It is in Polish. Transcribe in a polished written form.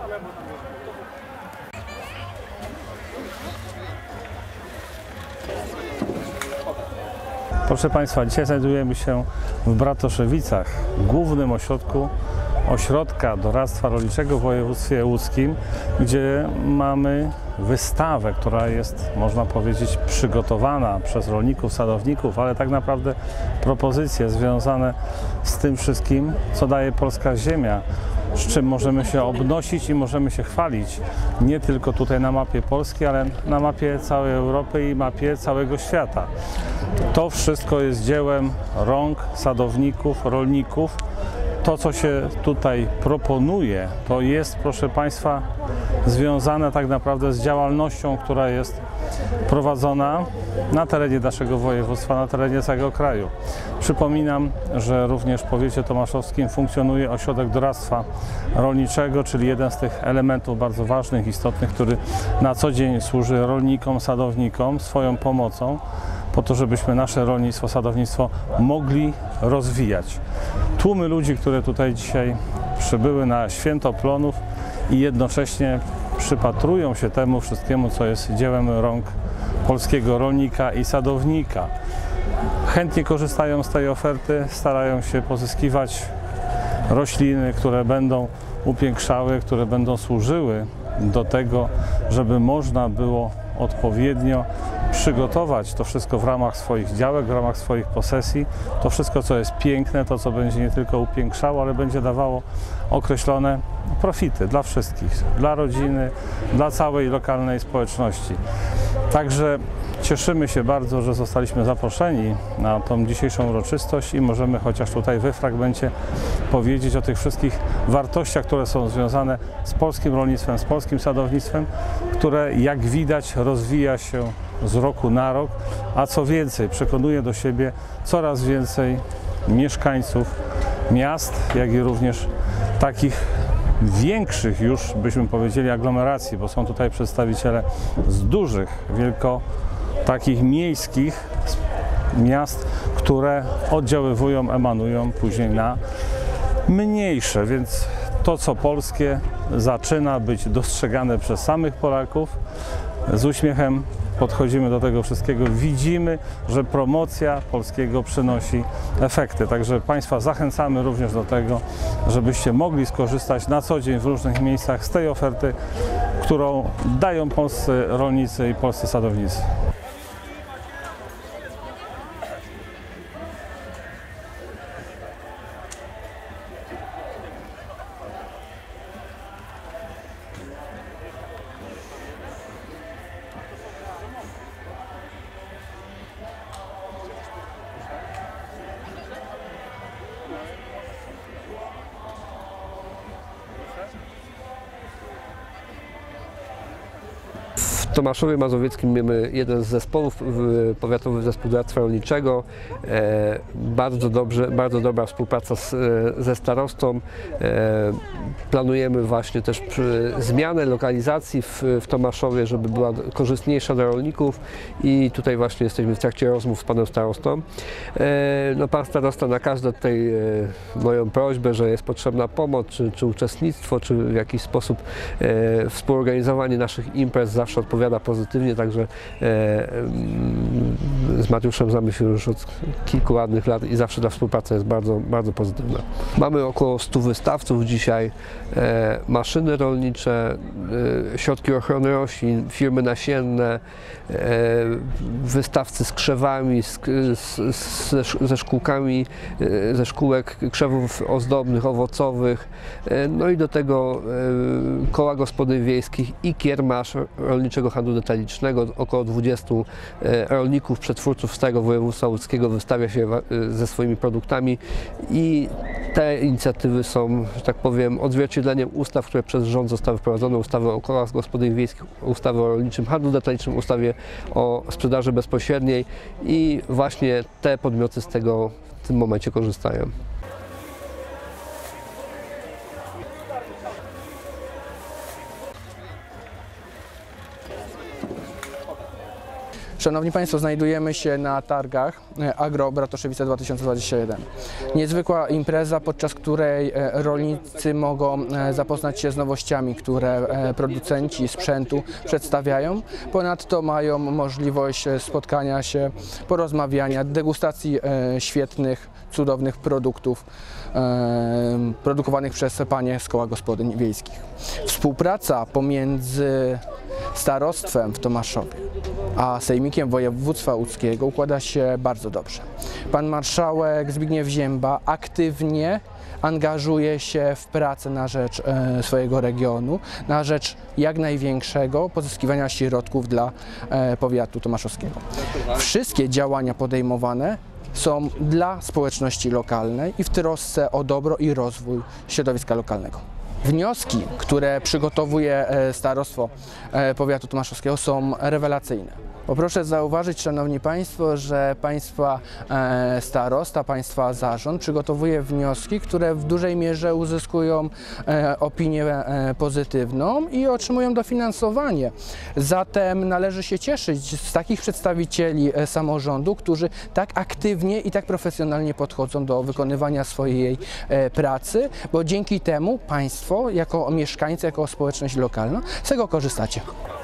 Proszę Państwa, dzisiaj znajdujemy się w Bratoszewicach, głównym ośrodka doradztwa rolniczego w województwie łódzkim, gdzie mamy wystawę, która jest, można powiedzieć, przygotowana przez rolników, sadowników, ale tak naprawdę propozycje związane z tym wszystkim, co daje polska ziemia, z czym możemy się obnosić i możemy się chwalić, nie tylko tutaj na mapie Polski, ale na mapie całej Europy i mapie całego świata. To wszystko jest dziełem rąk sadowników, rolników. To, co się tutaj proponuje, to jest, proszę Państwa, związane tak naprawdę z działalnością, która jest prowadzona na terenie naszego województwa, na terenie całego kraju. Przypominam, że również w powiecie tomaszowskim funkcjonuje ośrodek doradztwa rolniczego, czyli jeden z tych elementów bardzo ważnych, istotnych, który na co dzień służy rolnikom, sadownikom swoją pomocą, po to, żebyśmy nasze rolnictwo, sadownictwo mogli rozwijać. Tłumy ludzi, które tutaj dzisiaj przybyły na Święto Plonów i jednocześnie przypatrują się temu wszystkiemu, co jest dziełem rąk polskiego rolnika i sadownika. Chętnie korzystają z tej oferty, starają się pozyskiwać rośliny, które będą upiększały, które będą służyły do tego, żeby można było odpowiednio przygotować to wszystko w ramach swoich działek, w ramach swoich posesji. To wszystko, co jest piękne, to co będzie nie tylko upiększało, ale będzie dawało określone profity dla wszystkich, dla rodziny, dla całej lokalnej społeczności. Także cieszymy się bardzo, że zostaliśmy zaproszeni na tą dzisiejszą uroczystość i możemy chociaż tutaj we fragmencie powiedzieć o tych wszystkich wartościach, które są związane z polskim rolnictwem, z polskim sadownictwem, które jak widać rozwija się z roku na rok, a co więcej przekonuje do siebie coraz więcej mieszkańców miast, jak i również takich większych już, byśmy powiedzieli, aglomeracji, bo są tutaj przedstawiciele z dużych, takich miejskich miast, które oddziaływują, emanują później na mniejsze, więc to, co polskie, zaczyna być dostrzegane przez samych Polaków. Z uśmiechem podchodzimy do tego wszystkiego, widzimy, że promocja polskiego przynosi efekty. Także Państwa zachęcamy również do tego, żebyście mogli skorzystać na co dzień w różnych miejscach z tej oferty, którą dają polscy rolnicy i polscy sadownicy. W Tomaszowie Mazowieckim mamy jeden z zespołów, powiatowy zespół doradztwa rolniczego. Bardzo dobra współpraca ze starostą. Planujemy właśnie też zmianę lokalizacji w Tomaszowie, żeby była korzystniejsza dla rolników i tutaj właśnie jesteśmy w trakcie rozmów z panem starostą. No, pan starosta na każdą tutaj moją prośbę, że jest potrzebna pomoc, czy uczestnictwo, czy w jakiś sposób współorganizowanie naszych imprez zawsze odpowiada pozytywnie, także z Mariuszem znamy się już od kilku ładnych lat i zawsze ta współpraca jest bardzo pozytywna. Mamy około 100 wystawców dzisiaj, maszyny rolnicze, środki ochrony roślin, firmy nasienne, wystawcy z krzewami, ze szkółkami, ze szkółek krzewów ozdobnych, owocowych, no i do tego koła gospodyń wiejskich i kiermasz rolniczego handlu detalicznego. Około 20 rolników, przetwórców z całego województwa łódzkiego wystawia się ze swoimi produktami i te inicjatywy są, że tak powiem, odzwierciedleniem ustaw, które przez rząd zostały wprowadzone, ustawy o kołach gospodyń wiejskich, ustawy o rolniczym handlu detalicznym, ustawie o sprzedaży bezpośredniej i właśnie te podmioty z tego w tym momencie korzystają. Szanowni Państwo, znajdujemy się na targach Agro Bratoszewice 2021. Niezwykła impreza, podczas której rolnicy mogą zapoznać się z nowościami, które producenci sprzętu przedstawiają. Ponadto mają możliwość spotkania się, porozmawiania, degustacji świetnych, cudownych produktów produkowanych przez panie z Koła Gospodyń Wiejskich. Współpraca pomiędzy starostwem w Tomaszowie a Sejmikiem Województwa Łódzkiego układa się bardzo dobrze. Pan marszałek Zbigniew Zięba aktywnie angażuje się w pracę na rzecz swojego regionu, na rzecz jak największego pozyskiwania środków dla powiatu tomaszowskiego. Wszystkie działania podejmowane są dla społeczności lokalnej i w trosce o dobro i rozwój środowiska lokalnego. Wnioski, które przygotowuje starostwo powiatu tomaszowskiego, są rewelacyjne. Poproszę zauważyć, Szanowni Państwo, że Państwa starosta, Państwa zarząd przygotowuje wnioski, które w dużej mierze uzyskują opinię pozytywną i otrzymują dofinansowanie. Zatem należy się cieszyć z takich przedstawicieli samorządu, którzy tak aktywnie i tak profesjonalnie podchodzą do wykonywania swojej pracy, bo dzięki temu Państwo, jako mieszkańcy, jako społeczność lokalna, z tego korzystacie.